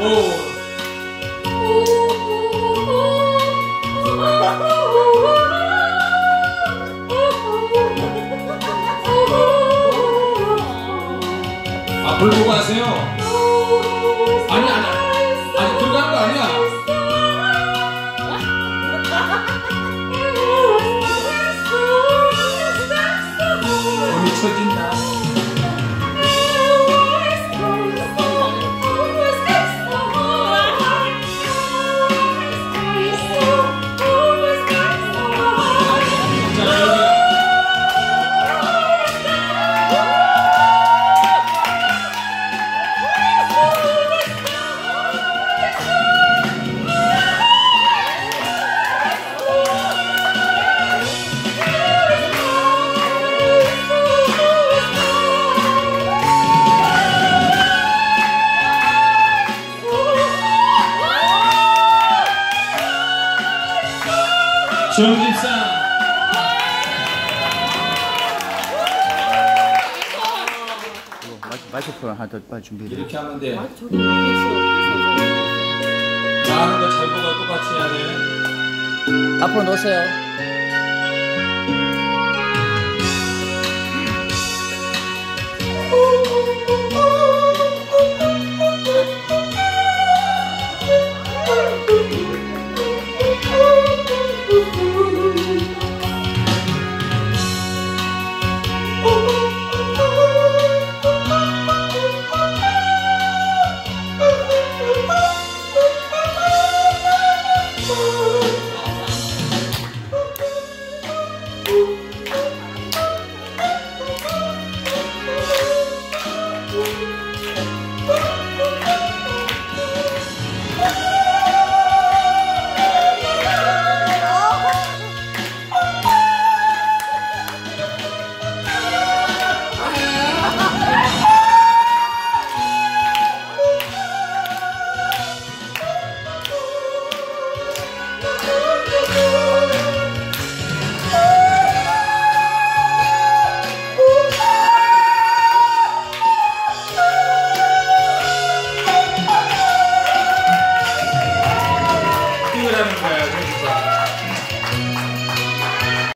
아, 불 보고 하세요? 아니, 아직 들어간 거 아니야? 몸이 처진다. 정집사 마이크폰 하나 더 빨리 준비해. 이렇게 하면 돼. 나 하는 거 잘 보고 똑같이 해야 돼. 앞으로 놓으세요.